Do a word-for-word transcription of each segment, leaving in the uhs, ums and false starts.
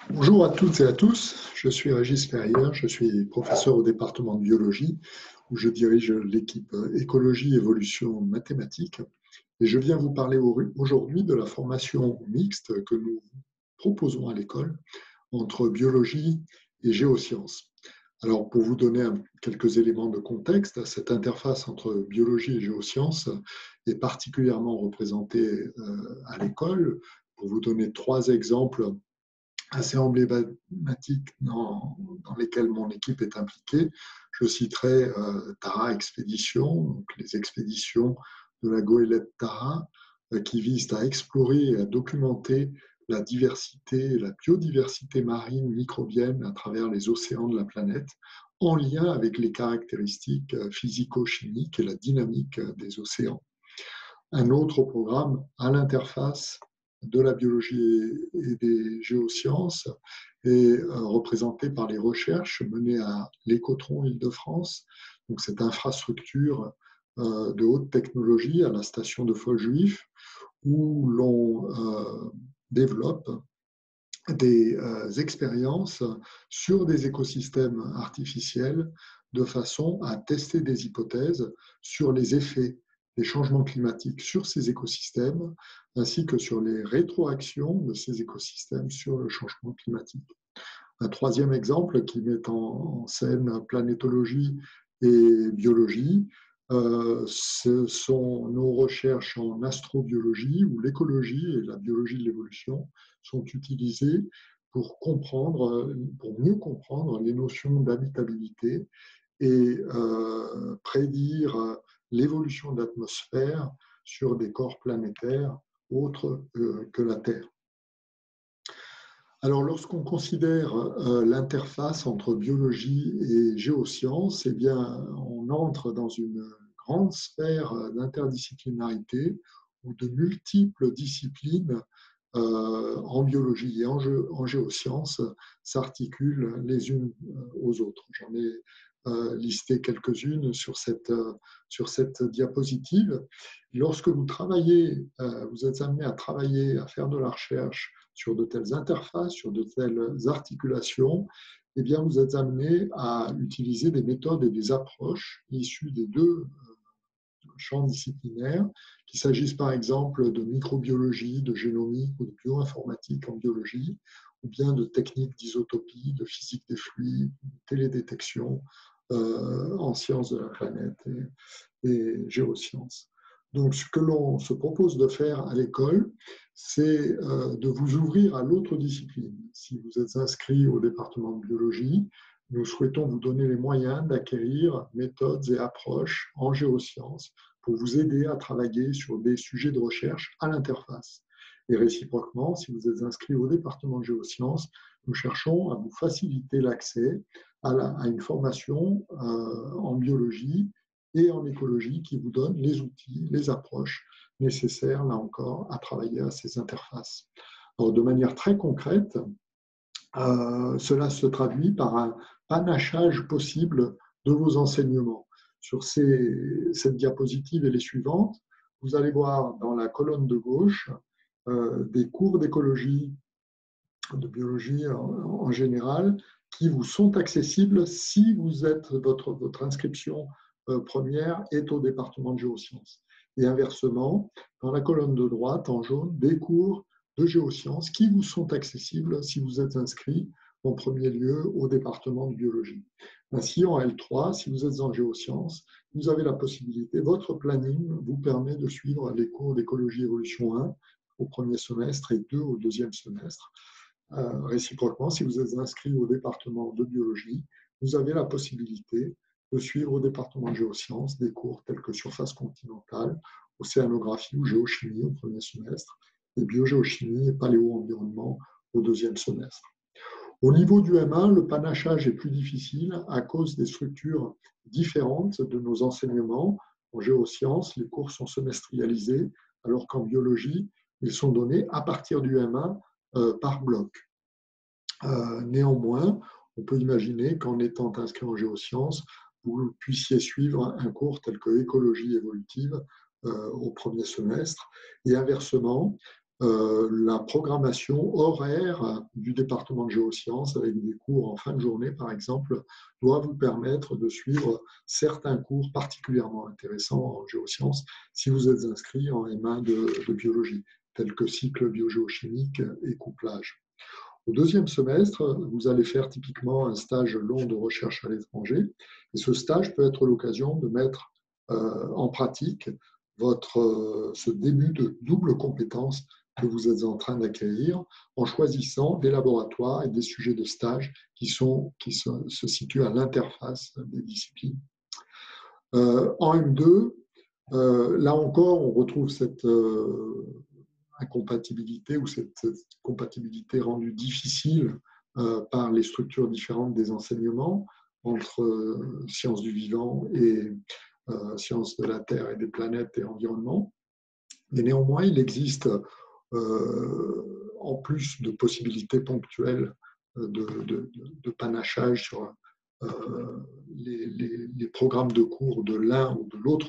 Bonjour à toutes et à tous, je suis Régis Ferrière, je suis professeur au département de biologie où je dirige l'équipe écologie évolution mathématiques et je viens vous parler aujourd'hui de la formation mixte que nous proposons à l'école entre biologie et géosciences. Alors pour vous donner quelques éléments de contexte, cette interface entre biologie et géosciences est particulièrement représentée à l'école. Pour vous donner trois exemples assez emblématiques dans, dans lesquels mon équipe est impliquée. Je citerai euh, Tara Expédition, donc les expéditions de la goélette Tara, euh, qui visent à explorer et à documenter la diversité, la biodiversité marine microbienne à travers les océans de la planète, en lien avec les caractéristiques physico-chimiques et la dynamique des océans. Un autre programme à l'interface de la biologie et des géosciences est représenté par les recherches menées à l'Écotron Île-de-France, donc cette infrastructure de haute technologie à la station de Folljuif, où l'on développe des expériences sur des écosystèmes artificiels de façon à tester des hypothèses sur les effets des changements climatiques sur ces écosystèmes, ainsi que sur les rétroactions de ces écosystèmes sur le changement climatique. Un troisième exemple qui met en scène planétologie et biologie, euh, ce sont nos recherches en astrobiologie, où l'écologie et la biologie de l'évolution sont utilisées pour comprendre, pour mieux comprendre les notions d'habitabilité et euh, prédire l'évolution de l'atmosphère sur des corps planétaires autres euh, que la Terre. Alors, lorsqu'on considère euh, l'interface entre biologie et géosciences, eh bien, on entre dans une grande sphère d'interdisciplinarité où de multiples disciplines euh, en biologie et en, gé en géosciences s'articulent les unes aux autres. J'en ai euh, listé quelques-unes sur cette, euh, sur cette diapositive. Lorsque vous travaillez, euh, vous êtes amené à travailler, à faire de la recherche sur de telles interfaces, sur de telles articulations, eh bien, vous êtes amené à utiliser des méthodes et des approches issues des deux champs disciplinaires, qu'il s'agisse par exemple de microbiologie, de génomique ou de bioinformatique en biologie, ou bien de techniques d'isotopie, de physique des fluides, de télédétection euh, en sciences de la planète et, et géosciences. Donc, ce que l'on se propose de faire à l'école, c'est euh, de vous ouvrir à l'autre discipline. Si vous êtes inscrit au département de biologie, nous souhaitons vous donner les moyens d'acquérir méthodes et approches en géosciences pour vous aider à travailler sur des sujets de recherche à l'interface. Et réciproquement, si vous êtes inscrit au département de géosciences, nous cherchons à vous faciliter l'accès à, la, à une formation euh, en biologie et en écologie qui vous donne les outils, les approches nécessaires, là encore, à travailler à ces interfaces. Alors, de manière très concrète, euh, cela se traduit par un panachage possible de vos enseignements. Sur ces, cette diapositive et les suivantes, vous allez voir dans la colonne de gauche euh, des cours d'écologie, de biologie en, en général, qui vous sont accessibles si vous êtes, votre, votre inscription euh, première est au département de géosciences. Et inversement, dans la colonne de droite, en jaune, des cours de géosciences qui vous sont accessibles si vous êtes inscrit en premier lieu au département de biologie. Ainsi, en L trois, si vous êtes en géosciences, vous avez la possibilité, votre planning vous permet de suivre les cours d'écologie évolution un au premier semestre et deux au deuxième semestre. Euh, réciproquement, si vous êtes inscrit au département de biologie, vous avez la possibilité de suivre au département de géosciences des cours tels que surface continentale, océanographie ou géochimie au premier semestre, et biogéochimie et paléo-environnement au deuxième semestre. Au niveau du M un, le panachage est plus difficile à cause des structures différentes de nos enseignements. En géosciences, les cours sont semestrialisés, alors qu'en biologie, ils sont donnés à partir du M un euh, par bloc. Euh, néanmoins, on peut imaginer qu'en étant inscrit en géosciences, vous puissiez suivre un cours tel que écologie évolutive euh, au premier semestre. Et inversement, euh, la programmation horaire du département de géosciences avec des cours en fin de journée, par exemple, doit vous permettre de suivre certains cours particulièrement intéressants en géosciences si vous êtes inscrit en M un de, de biologie, tels que cycle biogéochimique et couplage. Au deuxième semestre, vous allez faire typiquement un stage long de recherche à l'étranger. Et ce stage peut être l'occasion de mettre euh, en pratique votre, euh, ce début de double compétence que vous êtes en train d'acquérir en choisissant des laboratoires et des sujets de stage qui, sont, qui se, se situent à l'interface des disciplines. Euh, en M deux, euh, là encore, on retrouve cette... Euh, incompatibilité ou cette, cette compatibilité rendue difficile euh, par les structures différentes des enseignements entre euh, sciences du vivant et euh, sciences de la Terre et des planètes et environnement. Mais néanmoins, il existe, euh, en plus de possibilités ponctuelles de, de, de panachage sur euh, les, les, les programmes de cours de l'un ou de l'autre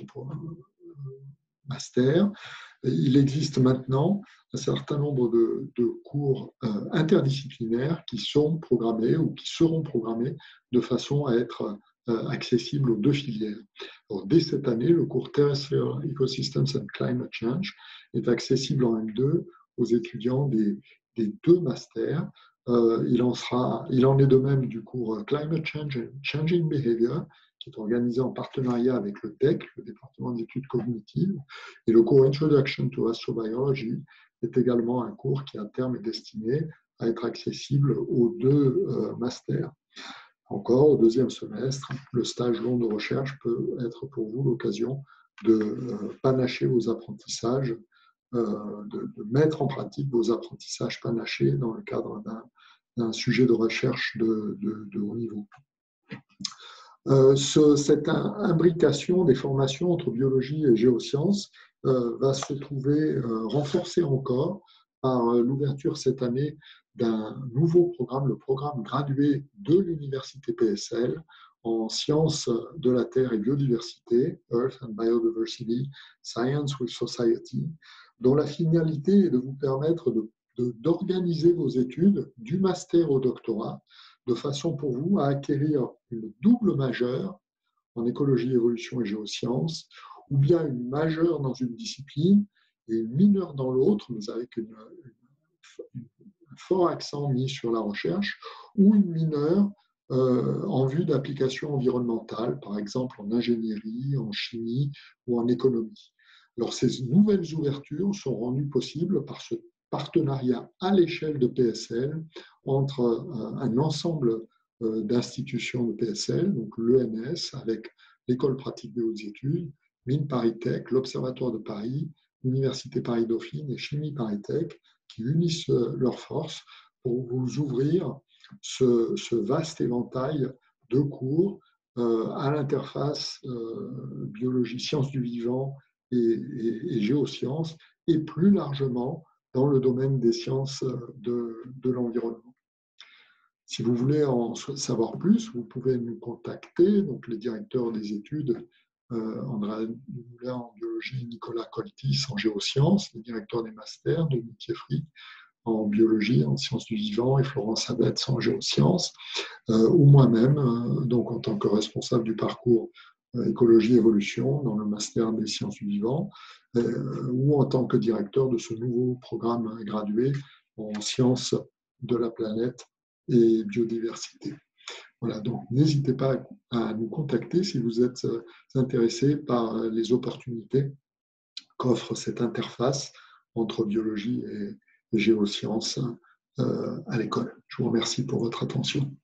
master, il existe maintenant un certain nombre de, de cours euh, interdisciplinaires qui sont programmés ou qui seront programmés de façon à être euh, accessibles aux deux filières. Alors, dès cette année, le cours Terrestrial Ecosystems and Climate Change est accessible en M deux aux étudiants des, des deux masters. Euh, il, en sera, il en est de même du cours Climate Change and Changing Behavior, qui est organisé en partenariat avec le D E C, le département d'études cognitives, et le cours Introduction to Astrobiology est également un cours qui à terme est destiné à être accessible aux deux euh, masters. Encore, au deuxième semestre, le stage long de recherche peut être pour vous l'occasion de euh, panacher vos apprentissages, euh, de, de mettre en pratique vos apprentissages panachés dans le cadre d'un sujet de recherche de, de, de haut niveau. Euh, ce, cette imbrication des formations entre biologie et géosciences euh, va se trouver euh, renforcée encore par euh, l'ouverture cette année d'un nouveau programme, le programme gradué de l'Université P S L en sciences de la Terre et biodiversité, Earth and Biodiversity, Science with Society, dont la finalité est de vous permettre de, de, d'organiser vos études du master au doctorat de façon pour vous à acquérir une double majeure en écologie, évolution et géosciences, ou bien une majeure dans une discipline et une mineure dans l'autre, mais avec une, une, un fort accent mis sur la recherche, ou une mineure euh, en vue d'applications environnementales, par exemple en ingénierie, en chimie ou en économie. Alors, ces nouvelles ouvertures sont rendues possibles par ce partenariat à l'échelle de P S L entre un ensemble d'institutions de P S L, donc l'E N S avec l'École pratique des hautes études, Mines ParisTech, l'Observatoire de Paris, l'Université Paris-Dauphine et Chimie ParisTech, qui unissent leurs forces pour vous ouvrir ce, ce vaste éventail de cours euh, à l'interface euh, biologie, sciences du vivant et, et, et géosciences, et plus largement dans le domaine des sciences de, de l'environnement. Si vous voulez en savoir plus, vous pouvez nous contacter, donc les directeurs des études, euh, André Moulin en biologie, Nicolas Coltis en géosciences, les directeurs des masters, Denis Kieffry en biologie, en sciences du vivant, et Florence Abetz en géosciences, euh, ou moi-même, euh, donc en tant que responsable du parcours euh, écologie-évolution dans le master des sciences du vivant, euh, ou en tant que directeur de ce nouveau programme gradué en sciences de la planète et biodiversité. Voilà, donc n'hésitez pas à nous contacter si vous êtes intéressé par les opportunités qu'offre cette interface entre biologie et géosciences à l'école. Je vous remercie pour votre attention.